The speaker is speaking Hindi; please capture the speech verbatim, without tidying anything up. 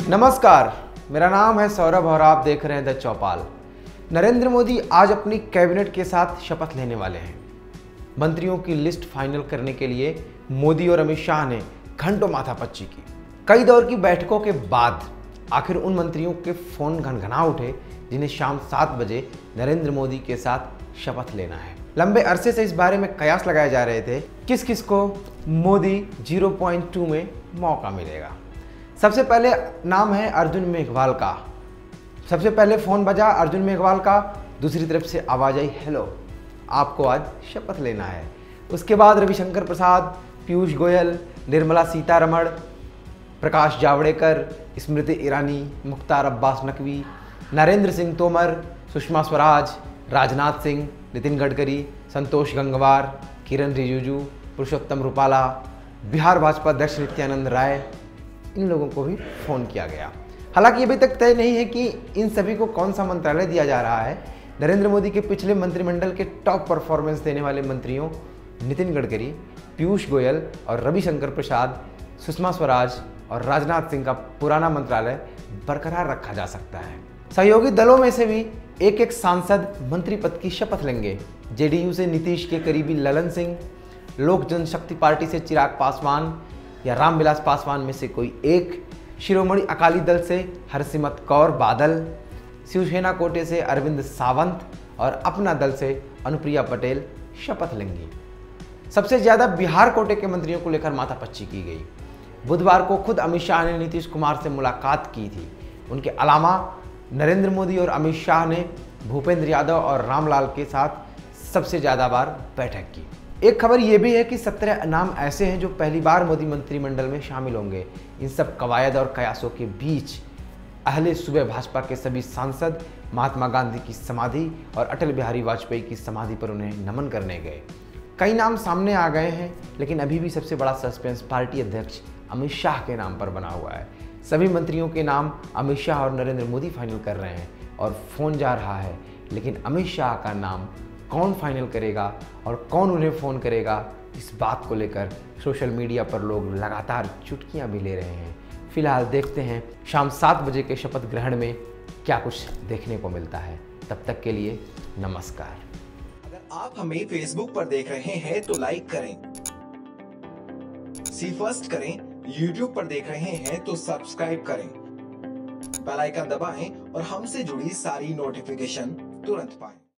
नमस्कार, मेरा नाम है सौरभ और आप देख रहे हैं द चौपाल। नरेंद्र मोदी आज अपनी कैबिनेट के साथ शपथ लेने वाले हैं। मंत्रियों की लिस्ट फाइनल करने के लिए मोदी और अमित शाह ने घंटों माथापच्ची की। कई दौर की बैठकों के बाद आखिर उन मंत्रियों के फोन घनघना उठे जिन्हें शाम सात बजे नरेंद्र मोदी के साथ शपथ लेना है। लंबे अरसे से इस बारे में कयास लगाए जा रहे थे किस किस को मोदी ज़ीरो पॉइंट टू में मौका मिलेगा। सबसे पहले नाम है अर्जुन मेघवाल का। सबसे पहले फ़ोन बजा अर्जुन मेघवाल का, दूसरी तरफ से आवाज़ आई, हेलो, आपको आज शपथ लेना है। उसके बाद रविशंकर प्रसाद, पीयूष गोयल, निर्मला सीतारमण, प्रकाश जावड़ेकर, स्मृति ईरानी, मुख्तार अब्बास नकवी, नरेंद्र सिंह तोमर, सुषमा स्वराज, राजनाथ सिंह, नितिन गडकरी, संतोष गंगवार, किरण रिजिजू, पुरुषोत्तम रूपाला, बिहार भाजपा अध्यक्ष नित्यानंद राय, इन लोगों को भी फ़ोन किया गया। हालांकि अभी तक तय नहीं है कि इन सभी को कौन सा मंत्रालय दिया जा रहा है। नरेंद्र मोदी के पिछले मंत्रिमंडल के टॉप परफॉर्मेंस देने वाले मंत्रियों नितिन गडकरी, पीयूष गोयल और रविशंकर प्रसाद, सुषमा स्वराज और राजनाथ सिंह का पुराना मंत्रालय बरकरार रखा जा सकता है। सहयोगी दलों में से भी एक एक सांसद मंत्री पद की शपथ लेंगे। जेडीयू से नीतीश के करीबी ललन सिंह, लोक जनशक्ति पार्टी से चिराग पासवान या रामविलास पासवान में से कोई एक, शिरोमणि अकाली दल से हरसिमरत कौर बादल, शिवसेना कोटे से अरविंद सावंत और अपना दल से अनुप्रिया पटेल शपथ लेंगी। सबसे ज़्यादा बिहार कोटे के मंत्रियों को लेकर माथापच्ची की गई। बुधवार को खुद अमित शाह ने नीतीश कुमार से मुलाकात की थी। उनके अलावा नरेंद्र मोदी और अमित शाह ने भूपेंद्र यादव और रामलाल के साथ सबसे ज़्यादा बार बैठक की। एक खबर यह भी है कि सत्रह नाम ऐसे हैं जो पहली बार मोदी मंत्रिमंडल में शामिल होंगे। इन सब कवायद और कयासों के बीच अहले सुबह भाजपा के सभी सांसद महात्मा गांधी की समाधि और अटल बिहारी वाजपेयी की समाधि पर उन्हें नमन करने गए। कई नाम सामने आ गए हैं, लेकिन अभी भी सबसे बड़ा सस्पेंस पार्टी अध्यक्ष अमित शाह के नाम पर बना हुआ है। सभी मंत्रियों के नाम अमित शाह और नरेंद्र मोदी फाइनल कर रहे हैं और फ़ोन जा रहा है, लेकिन अमित शाह का नाम कौन फाइनल करेगा और कौन उन्हें फ़ोन करेगा, इस बात को लेकर सोशल मीडिया पर लोग लगातार चुटकियां भी ले रहे हैं। फिलहाल देखते हैं शाम सात बजे के शपथ ग्रहण में क्या कुछ देखने को मिलता है। तब तक के लिए नमस्कार। अगर आप हमें फेसबुक पर देख रहे हैं तो लाइक करें, सी फर्स्ट करें, यूट्यूब पर देख रहे हैं तो सब्सक्राइब करें, बेल आइकन दबाएं और हमसे जुड़ी सारी नोटिफिकेशन तुरंत पाएं।